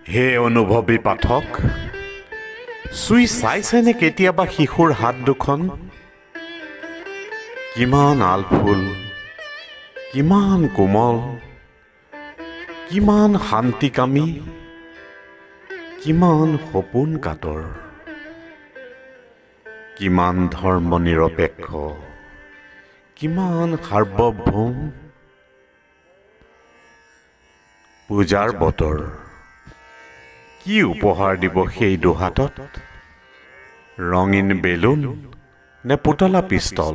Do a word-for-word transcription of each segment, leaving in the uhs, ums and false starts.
হে অনুভৱী পাঠক, চুই চাইছেনে কেতিয়াবা শিশুৰ হাত দুখন? কিমান আলফুল, কিমান কোমল, কিমান শান্তিকামী, কিমান সপোন কাতৰ, কিমান ধৰ্ম নিৰপেক্ষ, কিমান সাৰ্বভৌম। পূজাৰ বতৰ, কি উপহাৰ দিব সেই দুহাতত? ৰঙীন বেলুন নে পুতলা পিষ্টল?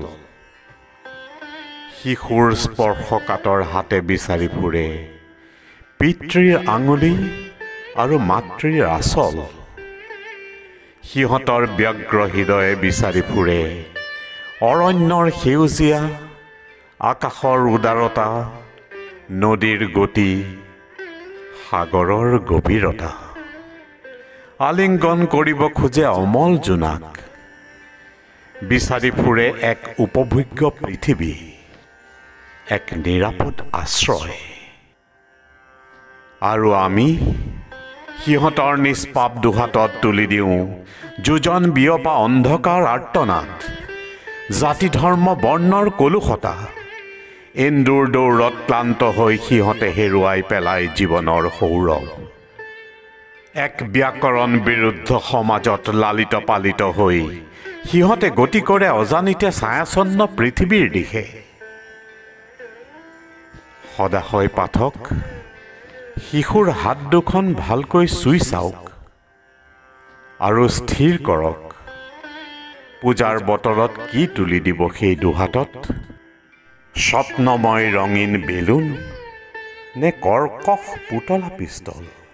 শিশুৰ স্পৰ্শকাতৰ হাতে বিচাৰি ফুৰে পিতৃৰ আঙুলি আৰু মাতৃৰ আচল। সিহঁতৰ ব্যগ্ৰ হৃদয়ে বিচাৰি ফুৰে অৰণ্যৰ সেউজীয়া, আকাশৰ উদাৰতা, নদীৰ গতি, সাগৰৰ গভীৰতা। আলিংগন কৰিব খোজে অমল জোনাক, বিচাৰি ফুৰে এক উপভোগ্য পৃথিৱী, এক নিৰাপদ আশ্ৰয়। আৰু আমি সিহঁতৰ নিষ্পাপ দুহাতত তুলি দিওঁ যোজন বিয়পা অন্ধকাৰ আৰ্তনাদ, জাতি ধৰ্ম বৰ্ণৰ কলুষতা। এন্দুৰ দৌৰত ক্লান্ত হৈ সিহঁতে হেৰুৱাই পেলাই জীৱনৰ সৌৰভ। এক ব্যাকৰণ বিৰুদ্ধ সমাজত লালিত পালিত হৈ সিহঁতে গতি কৰে অজানিতে ছায়াচ্ছন্ন পৃথিৱীৰ দিশে। সদাশয় পাঠক, শিশুৰ হাত দুখন ভালকৈ চুই চাওক আৰু স্থিৰ কৰক, পূজাৰ বতৰত কি তুলি দিব সেই দুহাতত? স্বপ্নময় ৰঙীন বেলুন নে কৰ্কশ পুতলা পিষ্টল?